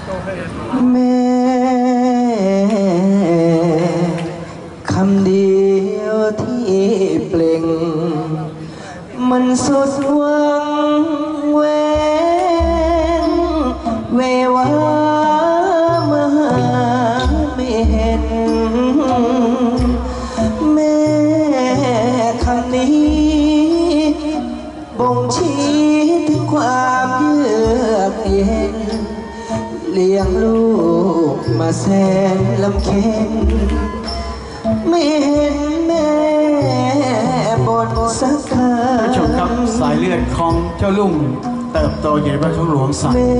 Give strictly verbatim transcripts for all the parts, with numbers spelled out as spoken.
แม่คำเดียวที่เปล่งมันสุดหวังเวงเววามาไม่เห็นแม่คำนี้บ่งชี้ถึงความเยือกเย็นเลี้ยงลูกมาแสนลำเค็ญไม่เห็นแม่บนสักคำผู้ชมครับสายเลือดของเจ้าลุงเติบโตอยู่ในบ้านช่องหลวงสันแม่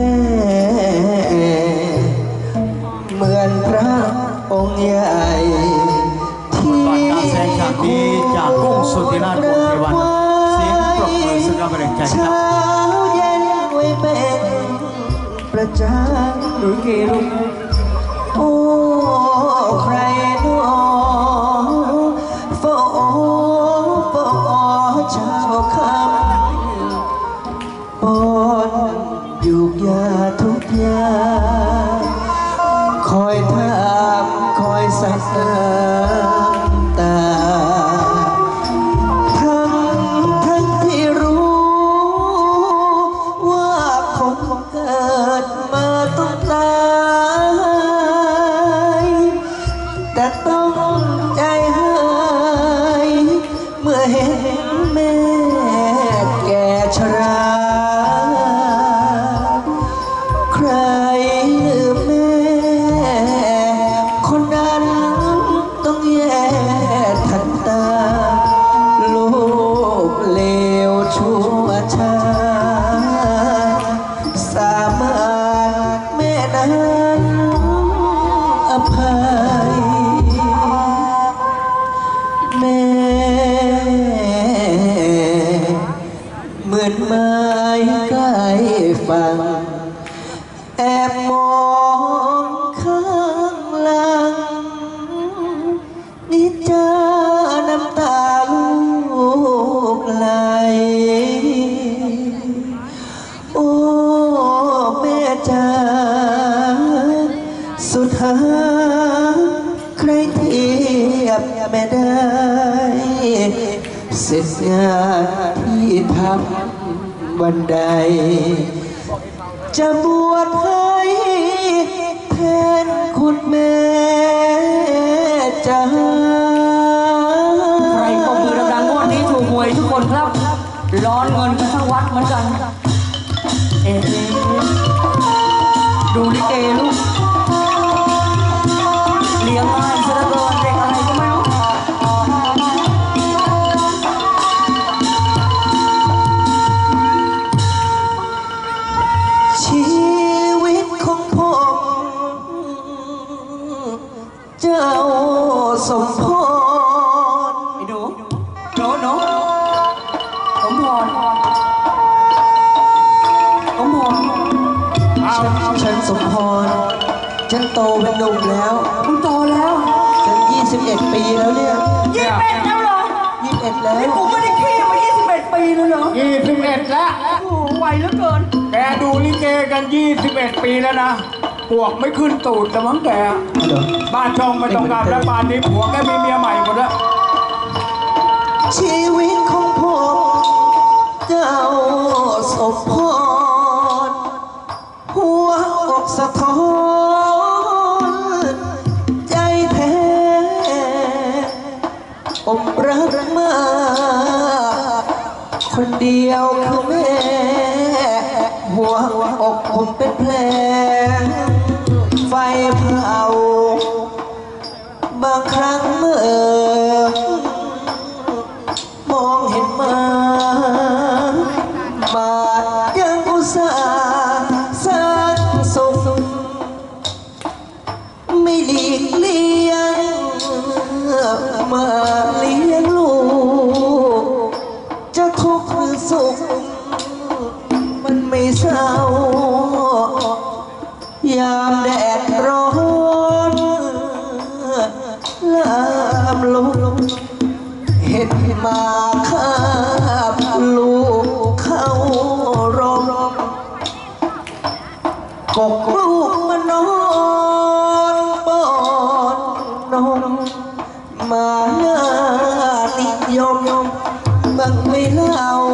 เหมือนพระองค์ใหญ่ที่การแสดงฉากนี้จากกุ้งสุธิราชวงศ์เทวันเสียงปรบมือแสดงแรงใจครับเช้าเย็นไว้เป็นประจำหรือเกลุกโอ้ใครน้อฟอฟอเช้าคำปอนอยู่ยาทุกยาคอยถามคอยสักน้ำตาทั้งทั้งที่รู้ว่าคงเกิดมาต้องตายแต่ต้องใจหายเมื่อเห็นแม่แก่ชราใครลืมแม่คนนั้นต้องแย่ทันตาลูกเลวชั่วช้าสามารถแม่นั้นอภัยแม่เหมือนไม้ใกล้ฟังแอบมองข้างหลังนี่เจอน้ำตาลูกไหลโอ้แม่จ๋าสุดท้ายใครเทียบแม่ได้เสร็จงานที่ทำวันใดจะบวชให้แทนคุณแม่จ๋าใครปรบมือดังๆวันนี้ถูกหวยทุกคนครับร้อนเงินกันทั้งวัดเหมือนกันเอ๊ะดูลิเกลูกเลี้ยงง่ายซะเหลือเกินเด็กอะไรก็ไม่รู้ชีวิตของผมเจ้าสมพรไอ้หนูหนูหนูสมพรสมพรฉันสมพรฉันโตเป็นหนุ่มแล้วมึงโตแล้วฉันยี่สิบเอ็ดปีแล้วเนี่ยยี่สิบเอ็ดแล้วเหรอยี่สิบเอ็ดแล้วนี่กูไม่ได้ขี้มายี่สิบเอ็ดปีแล้วเหรอยี่สิบเอ็ดแล้วโอ้ไวเหลือเกินแกดูลิเกกันยี่สิบเอ็ดปีแล้วนะปวกไม่ขึ้นตูดแต่มั้งแกบ้านช่องไม่ต้องการแล้วบ้านนี้ผัวแกมีเมียใหม่หมดแล้วชีวิตของผมเจ้าสมพรหัวอกสะท้อนใจแท้ผมรักมากคนเดียวคือแม่หัวอกผมเป็นแผลไฟเผาบางครั้งเมื่อมองเห็นมาบาดยังอุตส่าห์สร้างสุขไม่หลีกเลี่ยงมาเลี้ยงลูกจะทุกข์หรือสุขมันไม่เศร้ายามแดดร้อนลามลุกเห็นมาข้าลูกเข้ารมกกลูกมานอนบอนนอนมานิยมบังไม่เล่า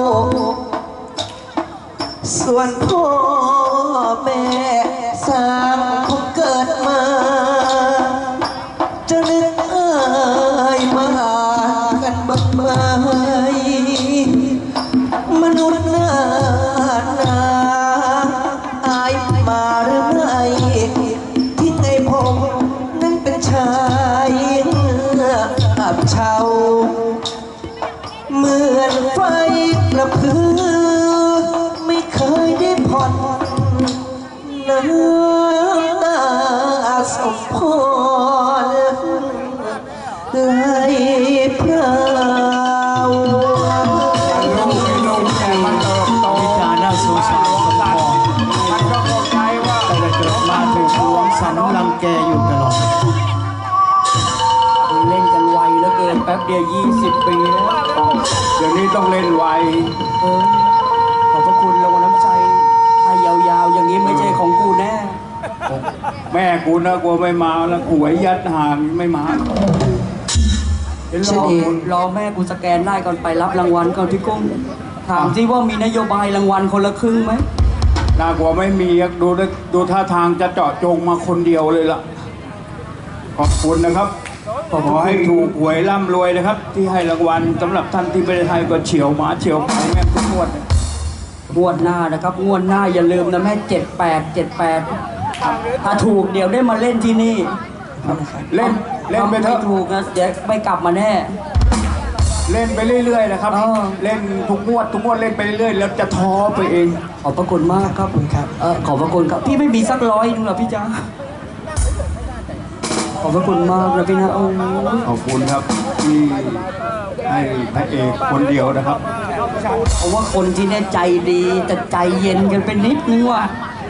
ส่วนพ่อแม่สามคงเกิดมาจะนึกเอ่ยมาหากันบ้างไหมมนุษย์หน้าหนาอายมาหรือไม่ที่ไงผมนั้นเป็นชายอับเฉาเหมือนไฟกระพือไม่เคยได้ผ่อนน้ำตาสมพรไหลพราวลูกไม่ลงแต่มันเติบโตวิชาหน้าสูงสารสมพรมันก็เข้าใจว่าแต่เกิดมาถึงหวงสันรังแกอยู่ตลอดเล่นกันไวเหลือเกินแป๊บเดียวยี่สิบปีแล้วเดี๋ยวนี้ต้องเล่นไวเออขอบพระคุณรางวัลน้ำใจให้ยาวๆ อย่างนี้ไม่ใช่ของกูแน่แม่กูนะกลัวไม่มาแล้วหวยยัดห่างไม่มาเดี๋ยวรอรอแม่กูสแกนได้ก่อนไปรับรางวัลก่อนพี่กุ้งถามที่ว่ามีนโยบายรางวัลคนละครึ่งไหมน่ากลัวไม่มีอะดูด้วยดูท่าทางจะเจาะจงมาคนเดียวเลยล่ะ ขอบคุณนะครับ ขอให้ถูกหวยร่ำรวยนะครับ ที่ให้รางวัลสำหรับท่านที่ไม่ได้ให้ก็เฉียวหมาเฉียวไปแม่ทุกงวดงวดหน้านะครับงวดหน้าอย่าลืมนะแม่เจ็ดแปดเจ็ดแปดถ้าถูกเดี๋ยวได้มาเล่นที่นี่เล่นเล่นไปเถไม่อะถูกนะเดี๋ยวไม่กลับมาแน่เล่นไปเรื่อยๆนะครับอ๋อเล่นทุกงวดทุกงวดเล่นไปเรื่อยๆแล้วจะท้อไปเองขอบพระคุณมากครับขอบคุณครับเออขอบพระคุณครับพี่ไม่มีสักร้อยนึงเหรอพี่จ๊ะขอบพระคุณมากนะพี่นะโอ้โหขอบคุณครับที่ให้พระเอกคนเดียวนะครับเพราะว่าคนที่เนี่ยใจดีแต่ใจเย็นกันเป็นนิดนึงว่ะ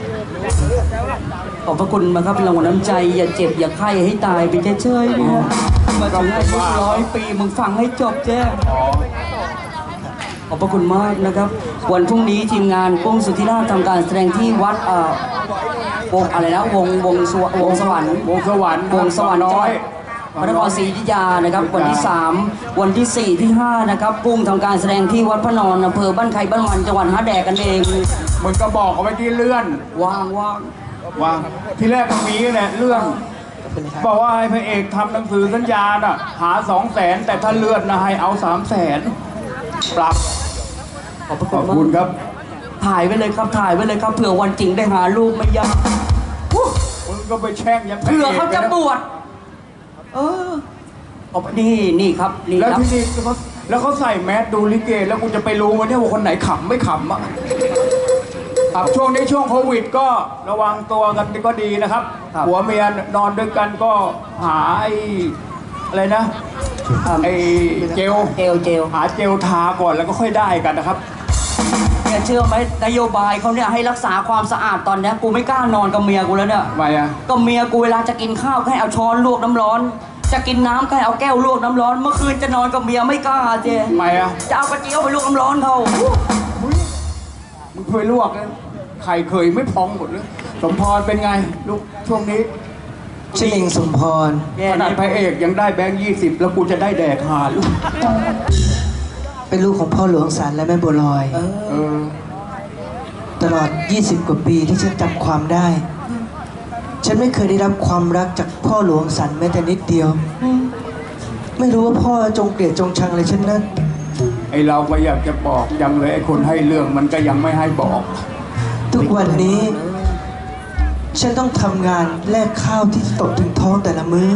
ขอบพระคุณมากครับรางวัลน้ำใจอย่าเจ็บอย่าไข้ให้ตายไปเฉยๆเนี่ยมาถึงอายุร้อยปีมึงฟังให้จบแจ้ขอบพระคุณมากนะครับ วันพรุ่งนี้ทีมงานกุ้งสุธิราชทำการแสดงที่วัดเอ่อวงอะไรนะวงวงสววงสวรรค์วงสวรรค์วงสวรรค์น้จังหอวัยดพระนครศรีอยุธยานะครับ วันที่สามวันที่สี่ที่ห้านะครับกุ้งทำการแสดงที่วัดพระนอนอำเภอบ้านไข่บ้านมันจังหวัดหาแดกกันเองมึงก็บอกเอาไว้ที่เลื่อนว่างว่างว่าที่แรกก็มีแหละเรื่อง บอกว่าให้พระเอกทำหนังสือสัญญาน่ะหาสองแสนแต่ถ้าเลื่อนนะให้เอาสามแสนปรับขอบพระขคุอบณมากคุณครับถ่ายไว้เลยครับถ่ายไว้เลยครับเผื่อวันจริงได้หารูปไม่ยากมึงก็ไปแช่งยังพระเผื่อเอกเขาจะบวชเออเอาไปนี่นี่ครับนี่แล้วครับที่นี่เขาแล้วเขาใส่แมสดูลิเกแล้วกูจะไปรู้วันนี้ว่าคนไหนขำไม่ขำอ่ะครับช่วงนี้ช่วงโควิดก็ระวังตัวกันก็ดีนะครับผัวเมียนอนด้วยกันก็หาไอ้อะไรนะไอ้เจลเจลเจลหาเจลทาก่อนแล้วก็ค่อยได้กันนะครับเนี่ยเชื่อไหมนโยบายเขาเนี่ยให้รักษาความสะอาดตอนเนี้ยกูไม่กล้านอนกับเมียกูแล้วเนี่ยทำไมอ่ะก็เมียกูเวลาจะกินข้าวก็ให้เอาช้อนลวกน้ำร้อน จะกินน้ำก็ให้เอาแก้วลวกน้ำร้อน เมื่อคืนจะนอนกับเมียไม่กล้าเจทำไมอ่ะจะเอากระเจียวไปลวกน้ำร้อนเขามึงเคยลวกนะไข่เคยไม่พองหมดเลยสมพรเป็นไงลูกช่วงนี้ชื่อเองสมพรแย่ขนาดนี่พระเอกยังได้แบงค์ยี่สิบแล้วกูจะได้แดกหาลูกเป็นลูกของพ่อหลวงสารและแม่บัวลอยเออเออตลอด ยี่สิบ กว่าปีที่ฉันจำความได้ ฉันไม่เคยได้รับความรักจากพ่อหลวงสันแม้แต่นิดเดียว ไม่รู้ว่าพ่อจงเกลียดจงชังอะไรฉันนั้นไอเราก็อยากจะบอกยังเลยไอคนให้เรื่องมันก็ยังไม่ให้บอกทุกวันนี้ ฉันต้องทำงานแลกข้าวที่ตกถึงท้องแต่ละมื้อ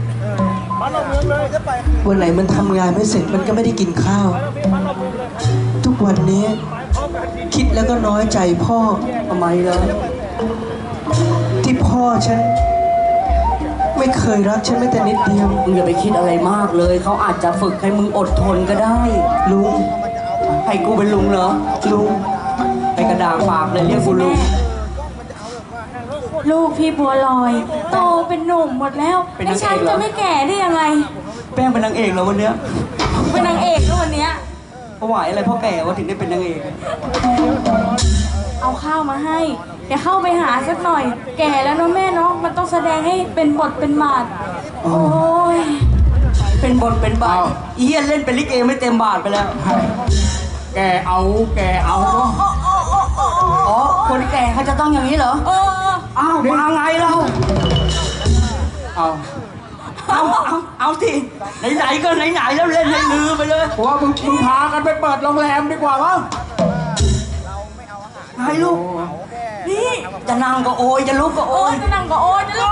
วันไหนมันทำงานไม่เสร็จมันก็ไม่ได้กินข้าว ทุกวันนี้ คิดแล้วก็น้อยใจพ่อทำไมเลยที่พ่อฉัน ไม่เคยรักฉันแม้แต่นิดเดียวมึงอย่าไปคิดอะไรมากเลย เขาอาจจะฝึกให้มึงอดทนก็ได้ลุงให้กูเป็นลุงเหรอลุงไปกระดาษฝากเลยเรียกกูลุงลูกพี่บัวลอย โตเป็นหนุ่มหมดแล้วเป็นไอ้นางเอกฉันเหรอจะไม่แก่ได้ยังไงแป้งเป็นนางเอกเหรอวันเนี้ยเป็นนางเอกแล้ววันเนี้ยเขาไหวอะไรพ่อแก่ว่าถึงได้เป็นนางเอกเอาข้าวมาให้เดี๋ยวเข้าไปหาสักหน่อย แก่แล้วเนาะแม่เนาะมันต้องแสดงให้เป็นบทเป็นบาทโอ้ยเป็นบทเป็นบาทอีเหี้ยเล่นเป็นลิเกไม่เต็มบาทไปแล้วแกเอาแกเอาเนาะอ๋อคนแก่เขาจะต้องอย่างนี้เหรอเอออ้าวมาไงเราเอาเอาเอาเอาสิไหนๆก็ไหนๆแล้วเล่นให้ลือไปเลยผมว่ามึงมึงพากันไปเปิดโรงแรมดีกว่ามั้งให้ลูกนี่จะนั่งก็โอยจะลุกก็โอโอ้ยยจะนั่งก็โอ้ยจะลุก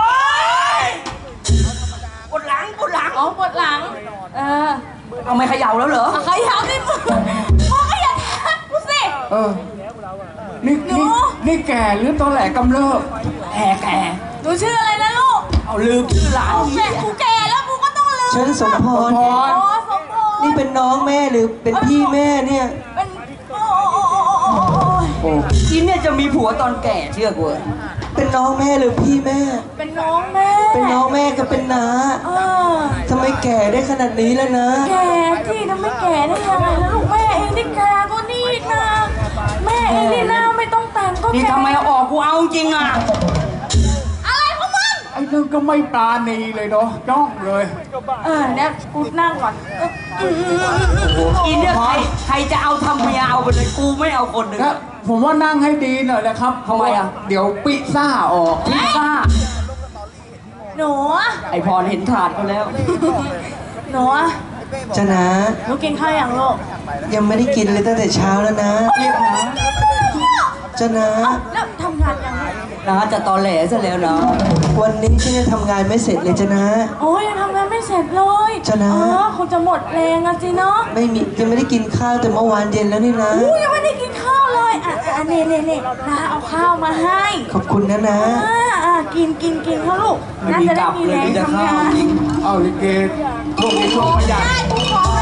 ปวดหลังปวดหลังอ๋อปวดหลัง เออเอาไม่เขย่าแล้วเหรอใครถามดิมึงมึงก็อย่าทักกูสิเออนี่หนูนี่นี่แกหรือตอแหลกำเริบแก่แก่หนูชื่ออะไรนะลูกเอาลืมชื่อหลานโอ้อีแม่กูแก่แล้วกูก็ต้องลืมฉันสมพรพอ๋รอสมพรนี่เป็นน้องแม่หรือเป็นพี่แม่เนี่ยเป็นโอ้โอ้โอ้โอ้โอ้โอ้โอ้อีเนี่ยจะมีผัวตอนแก่เชื่อกูเป็นน้องแม่หรือพี่แม่เป็นน้องแม่เป็นน้องแม่ก็เป็นน้าเออทำไมแก่ได้ขนาดนี้แล้วนะแก่ที่ทำไมแก่ได้ยังไงแล้วลูกแม่เองที่แก่ก็นี่นะแม่เองนี่หน้าไม่ต้องแต่งก็นี่แก่ทำไมเอาออกกูเอาจริงอ่ะอะไรของมึงไอ้นั่นก็ไม่ปราณีเลยเนาะจ้องเลยเออเนี่ยกูนั่งก่อนเอออืมอืมอืมอืมอีเนี่ยใครใครจะเอาทำเมียเอาไปเลยกูไม่เอาคนหนึ่งครับผมว่านั่งให้ดีหน่อยนะครับทำไมอ่ะเดี๋ยวปิซ่าออกพิซซ่าหนูอะไอพรเห็นถาดเขาแล้วหนูอะจะนะหนูกินข้าวอย่างลูกยังไม่ได้กินเลยตั้งแต่เช้าแล้วนะเรียกนะจะนะแล้วทำงานยังไงนะจะตอแหลซะแล้วนะวันนี้ฉันยังทำงานไม่เสร็จเลยจะนะโอ้ยยังทำงานไม่เสร็จเลยจะนะเออคงจะหมดแรงอะสิเนาะไม่มียังไม่ได้กินข้าวแต่เมื่อวานเย็นแล้วนี่นะอู้ยังไม่ได้กินข้าวเลยอ่ะอ่ะเน่เน่เน่นะเอาข้าวมาให้ขอบคุณนะนะอ่าอ่ากินกินกินเขาลูกไม่น่ามีจะกได้ลับมีเลแรยงมีแต่ทำข้าวงานจริงเอาลิเกช่วงนี้ช่วงประหยัดได้กูขอ